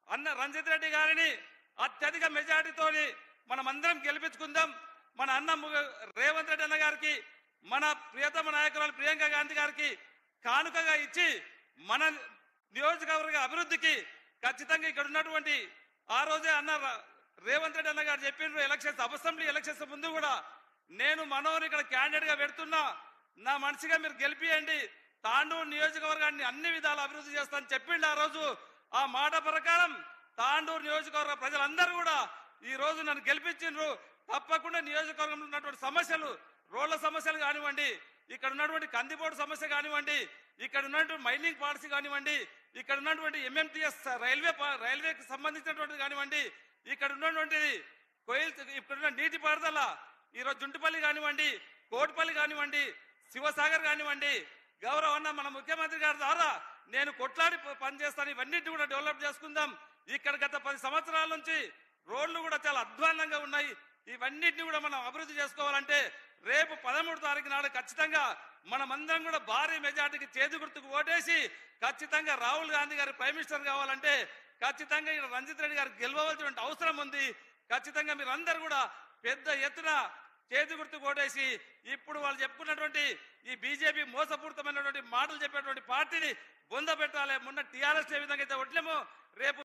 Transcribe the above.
అన్న రంజిత్ రెడ్డి గారిని అత్యధిక మెజార్టీతోని మనమందరం గెలిపించుకుందాం. మన అన్న రేవంత్ రెడ్డి అన్న గారికి, మన ప్రియతమ నాయకురాలు ప్రియాంక గాంధీ గారికి కానుకగా ఇచ్చి మన నియోజకవర్గ అభివృద్ధికి ఖచ్చితంగా ఇక్కడ ఉన్నటువంటి ఆ రోజే అన్న రేవంత్ రెడ్డి అన్న గారు చెప్పిండ్రు, ఎలక్షన్స్ అసెంబ్లీ ఎలక్షన్స్ ముందు కూడా నేను మనోహర్ ఇక్కడ క్యాండిడేట్ గా పెడుతున్నా, నా మనిషిగా మీరు గెలిపియండి, తాండూరు నియోజకవర్గాన్ని అన్ని విధాలు అభివృద్ధి చేస్తానని చెప్పిండు. ఆ రోజు ఆ మాట ప్రకారం తాండూరు నియోజకవర్గ ప్రజలందరూ కూడా ఈ రోజు నన్ను గెలిపించిండ్రు. తప్పకుండా నియోజకవర్గంలో ఉన్నటువంటి సమస్యలు, రోడ్ల సమస్యలు కానివ్వండి, ఇక్కడ ఉన్నటువంటి కందిపోటు సమస్య కానివ్వండి, ఇక్కడ ఉన్నటువంటి మైనింగ్ పాలసీ కానివ్వండి, ఇక్కడ ఉన్నటువంటి ఎంఎంటీఎస్ రైల్వేకి సంబంధించినటువంటిది కానివ్వండి, ఇక్కడ ఉన్నటువంటిది ఇక్కడున్న నీటి పారుదల, ఈరోజు జుంటుపల్లి కానివ్వండి, కోటిపల్లి కానివ్వండి, శివసాగర్ కానివ్వండి, గౌరవ అన్న మన ముఖ్యమంత్రి గారి ద్వారా నేను కొట్లాడి పనిచేస్తాను. ఇవన్నిటిని కూడా డెవలప్ చేసుకుందాం. ఇక్కడ గత 10 సంవత్సరాల నుంచి రోడ్లు కూడా చాలా అధ్వాన్నంగా ఉన్నాయి. ఇవన్నిటిని కూడా మనం అభివృద్ధి చేసుకోవాలంటే రేపు 13వ తారీఖు నాడు ఖచ్చితంగా మనమందరం కూడా భారీ మెజార్టీకి చేతి గుర్తుకు ఓటేసి ఖచ్చితంగా రాహుల్ గాంధీ గారి ప్రైమ్ మినిస్టర్ కావాలంటే ఖచ్చితంగా ఇక్కడ రంజిత్ రెడ్డి గారికి గెలవవలసిన అవసరం ఉంది. ఖచ్చితంగా మీరందరూ కూడా పెద్ద ఎత్తున చేతి గుర్తుకు ఓటేసి ఇప్పుడు వాళ్ళు చెప్పుకున్నటువంటి ఈ బీజేపీ మోసపూరితమైనటువంటి మాటలు చెప్పేటువంటి పార్టీని బొంద పెట్టాలి. మొన్న టీఆర్ఎస్ ఏ విధంగా అయితే ఒట్లేమో రేపు